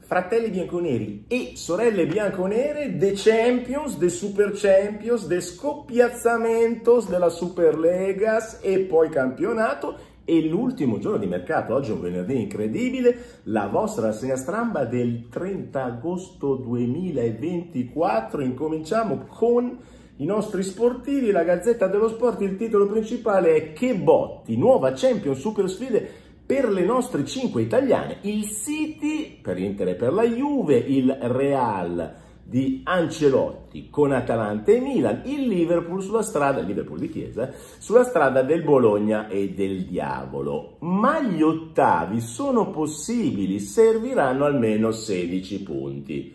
fratelli bianconeri e sorelle bianconere, the champions, the super champions, the scoppiazzamentos della Superlegas e poi campionato. E l'ultimo giorno di mercato, oggi è un venerdì incredibile, la vostra rassegna stampa del 30 agosto 2024. Incominciamo con i nostri sportivi, la Gazzetta dello Sport. Il titolo principale è: che botti, nuova Champions Super Sfide per le nostre 5 italiane, il City per Inter e per la Juve, il Real di Ancelotti con Atalanta e Milan, il Liverpool sulla strada, il Liverpool di Chiesa, sulla strada del Bologna e del Diavolo. Ma gli ottavi sono possibili, serviranno almeno 16 punti.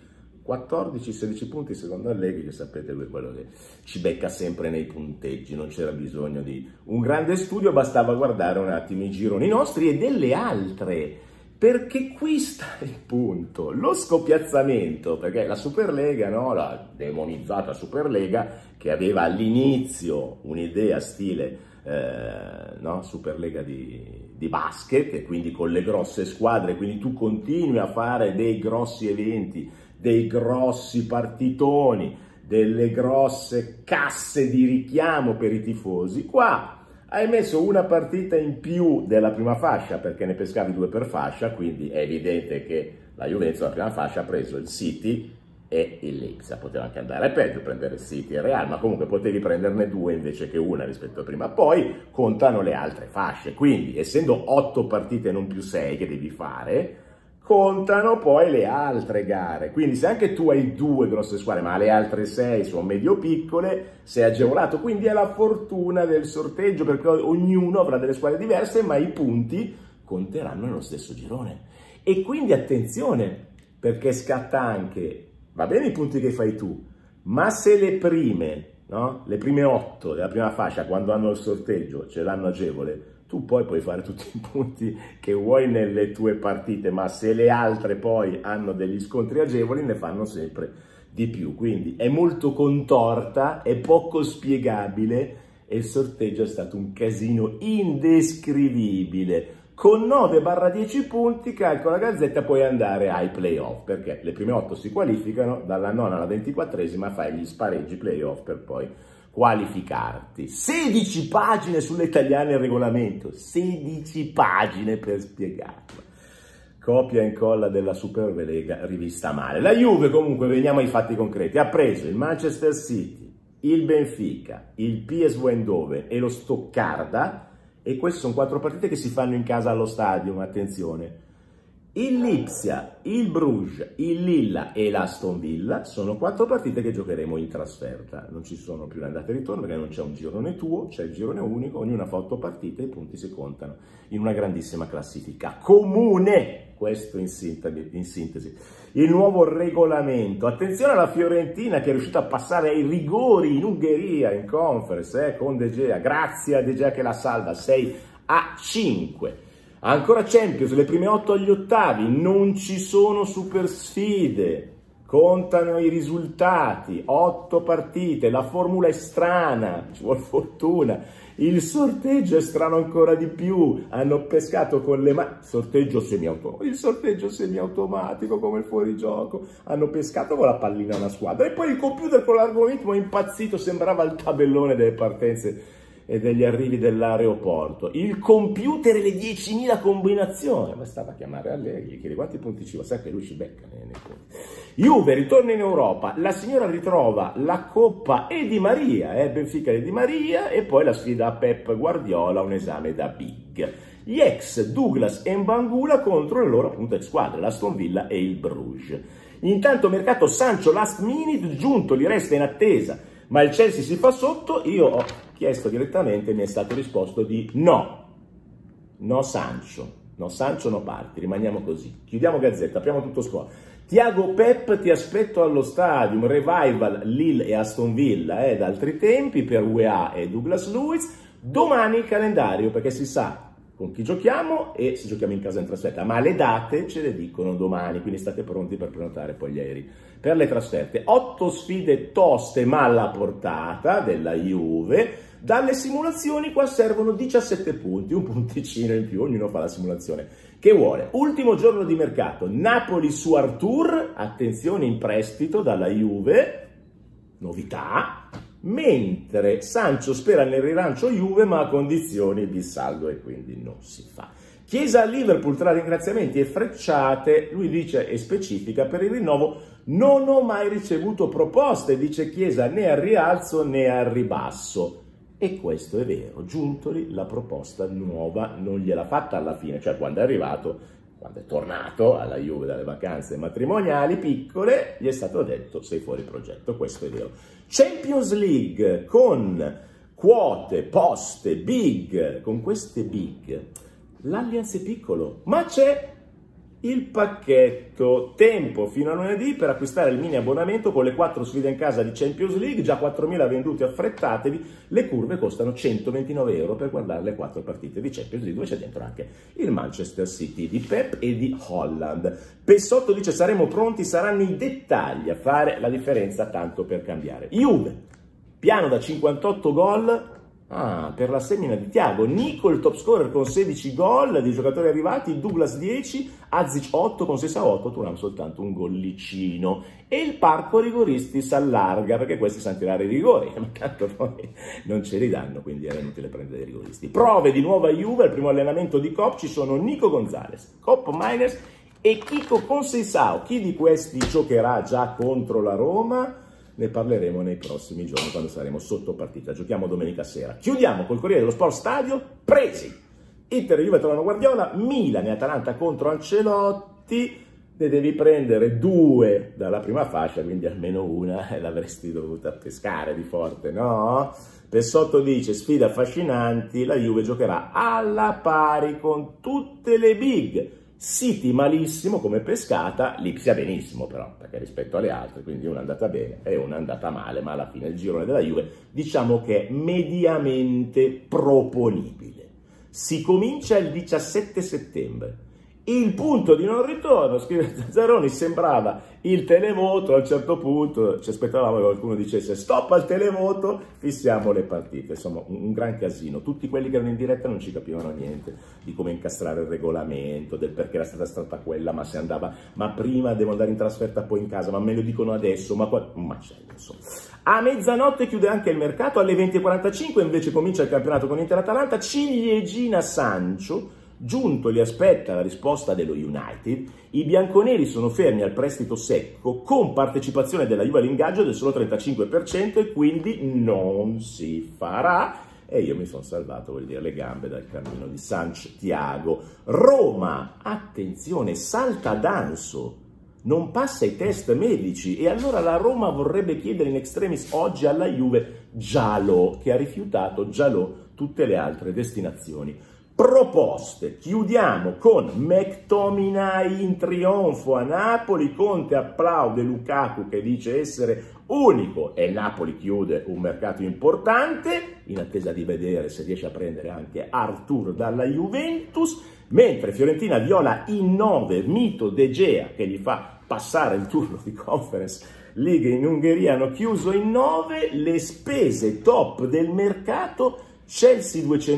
14-16 punti secondo Allegri, che sapete lui è quello che ci becca sempre nei punteggi, non c'era bisogno di un grande studio, bastava guardare un attimo i gironi nostri e delle altre, perché qui sta il punto, lo scoppiazzamento, perché la Superlega, no, la demonizzata Superlega, che aveva all'inizio un'idea stile no, Superlega di basket, e quindi con le grosse squadre, quindi tu continui a fare dei grossi eventi, dei grossi partitoni, delle grosse casse di richiamo per i tifosi. Qua hai messo una partita in più della prima fascia, perché ne pescavi 2 per fascia, quindi è evidente che la Juventus alla prima fascia ha preso il City e il Lipsia. Poteva anche andare peggio, prendere il City e il Real, ma comunque potevi prenderne 2 invece che una rispetto a prima. Poi contano le altre fasce, quindi essendo 8 partite non più 6 che devi fare, contano poi le altre gare. Quindi se anche tu hai 2 grosse squadre, ma le altre 6 sono medio-piccole, sei agevolato. Quindi è la fortuna del sorteggio, perché ognuno avrà delle squadre diverse, ma i punti conteranno nello stesso girone. E quindi attenzione, perché scatta anche, va bene i punti che fai tu, ma se le prime, no? Le prime 8 della prima fascia, quando hanno il sorteggio, ce l'hanno agevole, tu poi puoi fare tutti i punti che vuoi nelle tue partite, ma se le altre poi hanno degli scontri agevoli, ne fanno sempre di più. Quindi è molto contorta, è poco spiegabile e il sorteggio è stato un casino indescrivibile. Con 9/10 punti, calcola la Gazzetta, puoi andare ai playoff, perché le prime 8 si qualificano, dalla 9ª alla 24ª fai gli spareggi playoff per poi qualificarti. 16 pagine sulle italiane il regolamento, 16 pagine per spiegarlo. Copia e incolla della Superlega rivista male. La Juve, comunque, veniamo ai fatti concreti, ha preso il Manchester City, il Benfica, il PSV Eindhoven e lo Stoccarda, e queste sono 4 partite che si fanno in casa allo stadio, attenzione. Il Lipsia, il Bruges, il Lilla e l'Aston Villa sono 4 partite che giocheremo in trasferta. Non ci sono più andate e ritorno, perché non c'è un girone tuo, c'è il girone unico, ognuna fa 8 partite e i punti si contano in una grandissima classifica comune. Questo in sintesi. Il nuovo regolamento. Attenzione alla Fiorentina, che è riuscita a passare ai rigori in Ungheria, in Conference, con De Gea. Grazie a De Gea che la salva, 6-5. Ancora Champions, le prime 8 agli ottavi, non ci sono super sfide, contano i risultati, 8 partite, la formula è strana, ci vuole fortuna, il sorteggio è strano ancora di più, hanno pescato con le mani, il sorteggio semiautomatico come il fuorigioco, hanno pescato con la pallina una squadra, e poi il computer con l'algoritmo è impazzito, sembrava il tabellone delle partenze e degli arrivi dell'aeroporto, il computer e le 10.000 combinazioni. Bastava chiamare Allegri, chiede quanti punti ci va, sai che lui ci becca nei punti. Juve ritorna in Europa, la signora ritrova la Coppa e Di Maria, Benfica e Di Maria, e poi la sfida a Pep Guardiola, un esame da big. Gli ex Douglas e Mbangula contro le loro appunto ex squadre, l'Aston Villa e il Bruges. Intanto mercato Sancho last minute, giunto, li resta in attesa, ma il Chelsea si fa sotto. Io ho chiesto direttamente, mi è stato risposto di no Sancho, no parti, rimaniamo così, chiudiamo Gazzetta, apriamo tutto scuola. Tiago Pep, ti aspetto allo Stadium, revival Lille e Aston Villa, da altri tempi per UEA e Douglas Luiz. Domani il calendario, perché si sa con chi giochiamo e se giochiamo in casa in trasferta, ma le date ce le dicono domani, quindi state pronti per prenotare poi gli aerei per le trasferte. 8 sfide toste ma alla portata della Juve. Dalle simulazioni qua servono 17 punti, un punticino in più, ognuno fa la simulazione Che vuole? Ultimo giorno di mercato, Napoli su Arthur, attenzione in prestito dalla Juve, novità, mentre Sancho spera nel rilancio Juve ma a condizioni di saldo e quindi non si fa. Chiesa a Liverpool tra ringraziamenti e frecciate, lui dice e specifica per il rinnovo non ho mai ricevuto proposte, dice Chiesa, né al rialzo né al ribasso. E questo è vero, Giuntoli la proposta nuova non gliel'ha fatta alla fine, cioè quando è arrivato, quando è tornato alla Juve dalle vacanze matrimoniali piccole, gli è stato detto sei fuori progetto, questo è vero. Champions League con quote, poste, big, con queste big, l'Allianz è piccolo, ma c'è il pacchetto, tempo fino a lunedì per acquistare il mini abbonamento con le 4 sfide in casa di Champions League, già 4.000 venduti, affrettatevi, le curve costano 129 euro per guardare le 4 partite di Champions League, dove c'è dentro anche il Manchester City di Pep e di Holland. Pessotto dice saremo pronti, saranno i dettagli a fare la differenza, tanto per cambiare. Juve, piano da 58 gol. Per la semina di Thiago, Nico il top scorer con 16 gol di giocatori arrivati, Douglas 10, Azic 8 con 6 a 8, Thuram soltanto un gollicino e il parco rigoristi si allarga perché questi sanno tirare i rigori, ma tanto poi non ce li danno, quindi era inutile prendere i rigoristi. Prove di nuova Juve, al primo allenamento di Cop ci sono Nico Gonzalez, Cop Miners e Kiko Conceição. Chi di questi giocherà già contro la Roma? Ne parleremo nei prossimi giorni quando saremo sotto partita. Giochiamo domenica sera. Chiudiamo col Corriere dello Sport Stadio. Presi. Inter e Juve trovano Guardiola. Milan e Atalanta contro Ancelotti. Ne devi prendere 2 dalla prima fascia, quindi almeno una l'avresti dovuta pescare di forte, no? Pessotto dice sfide affascinanti. La Juve giocherà alla pari con tutte le big. City malissimo come pescata, Lipsia benissimo però, perché rispetto alle altre, quindi una è andata bene e una è andata male, ma alla fine il girone della Juve diciamo che è mediamente proponibile. Si comincia il 17 settembre. Il punto di non ritorno, scrive Zazzaroni, sembrava il televoto, a un certo punto ci aspettavamo che qualcuno dicesse stop al televoto, fissiamo le partite, insomma un gran casino, tutti quelli che erano in diretta non ci capivano niente di come incastrare il regolamento, del perché era stata stata quella, ma se andava, ma prima devo andare in trasferta poi in casa, ma me lo dicono adesso, ma qua, un macello insomma. A mezzanotte chiude anche il mercato, alle 20:45 invece comincia il campionato con Inter-Atalanta, ciliegina Sancho. Giuntoli aspetta la risposta dello United, i bianconeri sono fermi al prestito secco con partecipazione della Juve all'ingaggio del solo 35% e quindi non si farà e io mi sono salvato, vuol dire, le gambe dal cammino di Santiago. Roma, attenzione, salta Danso, non passa i test medici e allora la Roma vorrebbe chiedere in extremis oggi alla Juve Giallo, che ha rifiutato Giallo tutte le altre destinazioni. Proposte, chiudiamo con McTominay in trionfo a Napoli, Conte applaude Lukaku che dice essere unico e Napoli chiude un mercato importante in attesa di vedere se riesce a prendere anche Arthur dalla Juventus, mentre Fiorentina viola in 9 Mito De Gea che gli fa passare il turno di Conference League in Ungheria, hanno chiuso in 9 le spese top del mercato. Chelsea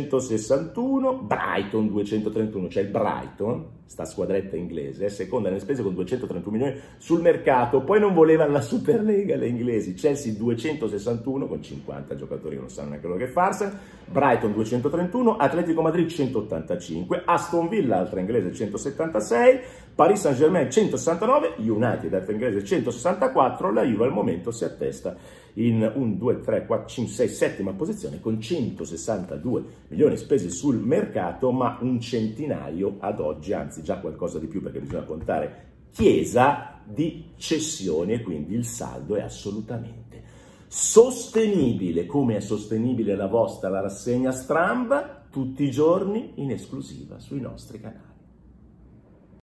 261, Brighton 231, c'è il Brighton, sta squadretta inglese, è seconda nelle spese con 231 milioni sul mercato, poi non volevano la Superlega le inglesi, Chelsea 261 con 50 giocatori, non sanno neanche loro che farsene, Brighton 231, Atletico Madrid 185, Aston Villa, altra inglese 176, Paris Saint-Germain 169, United, altra inglese 164, la Juve al momento si attesta in 1, 2, 3, 4, 5, 6, settima posizione con 162 milioni spesi sul mercato, ma un centinaio ad oggi, anzi già qualcosa di più perché bisogna contare Chiesa, di cessioni e quindi il saldo è assolutamente sostenibile, come è sostenibile la vostra la rassegna Stramba tutti i giorni in esclusiva sui nostri canali.